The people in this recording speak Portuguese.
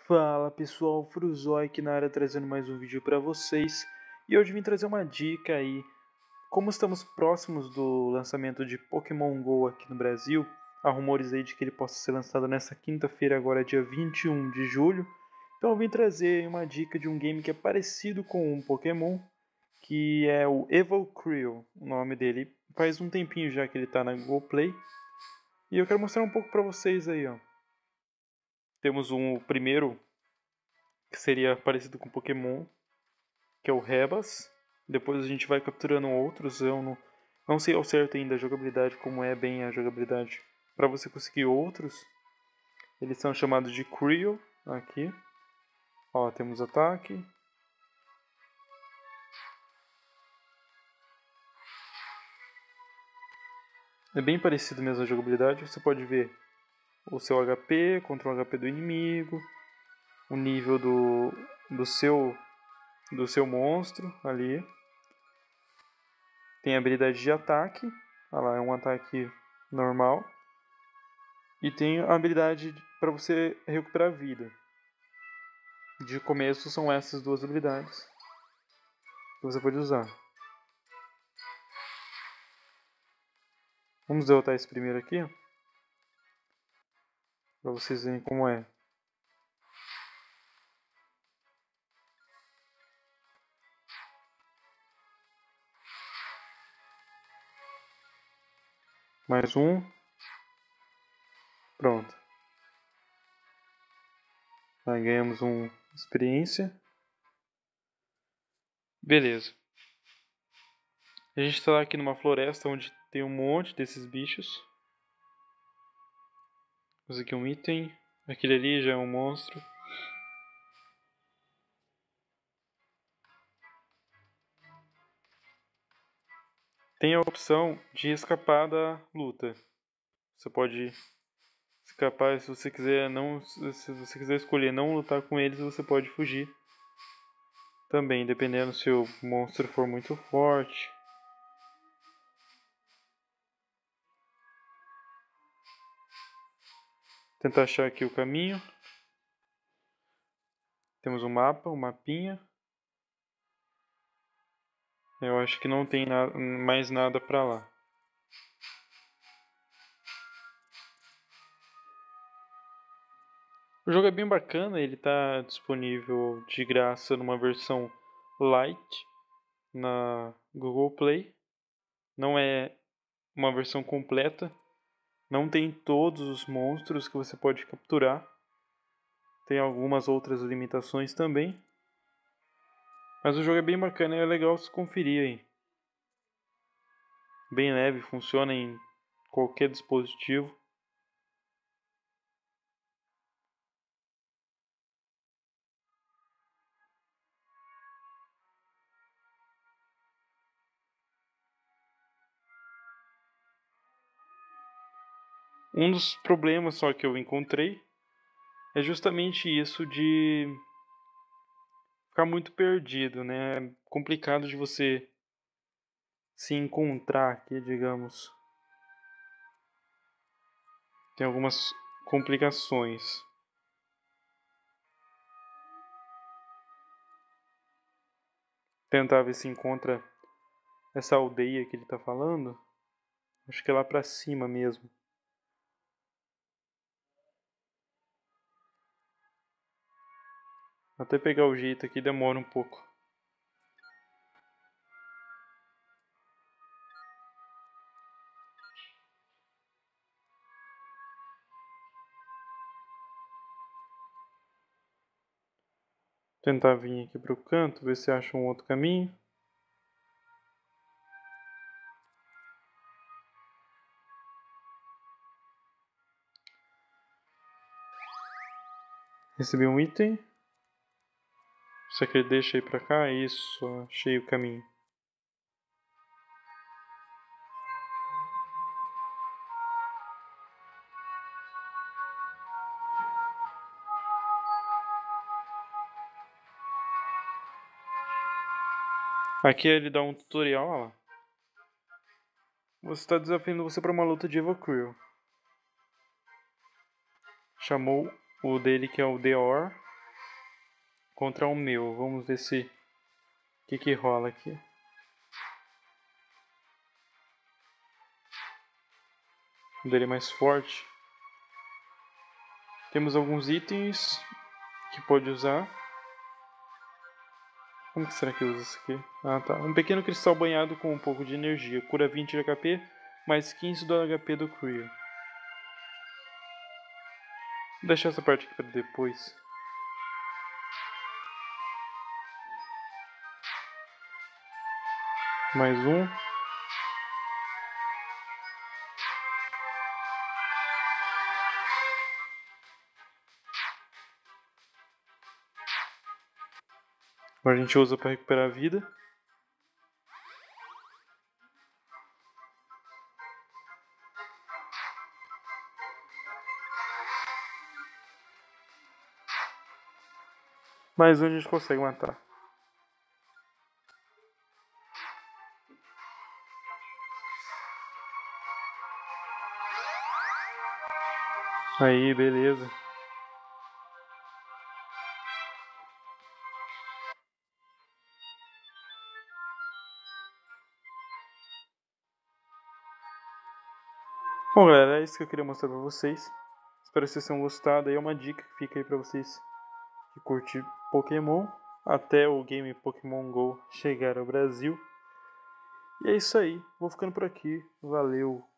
Fala pessoal, Fruzoi aqui na área trazendo mais um vídeo para vocês. E hoje vim trazer uma dica aí. Como estamos próximos do lançamento de Pokémon GO aqui no Brasil, há rumores aí de que ele possa ser lançado nessa quinta-feira, agora dia 21 de julho. Então eu vim trazer uma dica de um game que é parecido com um Pokémon, que é o Evolcreel, o nome dele. Faz um tempinho já que ele está na Google Play. E eu quero mostrar um pouco para vocês aí, ó. Temos o primeiro, que seria parecido com Pokémon, que é o Rebas. Depois a gente vai capturando outros. Eu não sei ao certo ainda a jogabilidade, como é bem a jogabilidade para você conseguir outros. Eles são chamados de Creo aqui. Ó, temos ataque. É bem parecido mesmo a jogabilidade. Você pode ver o seu HP contra o HP do inimigo, o nível do seu monstro ali. Tem a habilidade de ataque. Olha lá, é um ataque normal. E tem a habilidade para você recuperar vida. De começo são essas duas habilidades que você pode usar. Vamos derrotar esse primeiro aqui, para vocês verem como é. Mais um. Pronto. Aí ganhamos uma experiência. Beleza. A gente está aqui numa floresta onde tem um monte desses bichos. Temos aqui um item. Aquele ali já é um monstro. Tem a opção de escapar da luta. Você pode escapar se você quiser se você quiser escolher não lutar com eles, você pode fugir. Também, dependendo se o monstro for muito forte. Tentar achar aqui o caminho. Temos um mapa, um mapinha. Eu acho que não tem mais nada pra lá. O jogo é bem bacana, ele está disponível de graça numa versão Lite na Google Play. Não é uma versão completa. Não tem todos os monstros que você pode capturar. Tem algumas outras limitações também. Mas o jogo é bem bacana e é legal se conferir aí. Bem leve, funciona em qualquer dispositivo. Um dos problemas só que eu encontrei é justamente isso de ficar muito perdido, né? É complicado de você se encontrar aqui, digamos. Tem algumas complicações. Tentar ver se encontra essa aldeia que ele tá falando. Acho que é lá pra cima mesmo. Até pegar o jeito aqui demora um pouco. Tentar vir aqui pro canto, ver se acha um outro caminho. Recebi um item. Só que ele deixa aí pra cá. Isso, achei o caminho. Aqui ele dá um tutorial, ó lá. Você está desafiando você para uma luta de Evolcreel. Chamou o dele que é o Deor. contra o meu. Vamos ver se o que rola aqui. O dele é mais forte. Temos alguns itens que pode usar. Como que será que usa isso aqui? Ah, tá. Um pequeno cristal banhado com um pouco de energia. Cura 20 de HP, mais 15 do HP do Creo. Vou deixar essa parte aqui para depois. Mais um. Agora a gente usa para recuperar a vida. Mais um a gente consegue matar. Aí, beleza. Bom, galera, é isso que eu queria mostrar pra vocês. Espero que vocês tenham gostado. Aí é uma dica que fica aí pra vocês que curtem Pokémon. Até o game Pokémon GO chegar ao Brasil. E é isso aí. Vou ficando por aqui. Valeu.